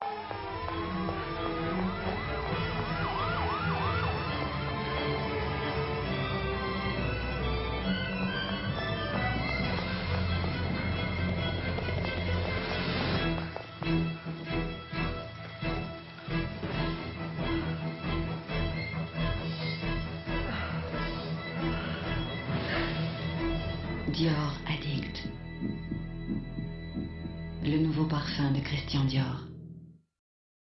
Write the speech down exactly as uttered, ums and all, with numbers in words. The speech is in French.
Dior Addict. Le nouveau parfum de Christian Dior.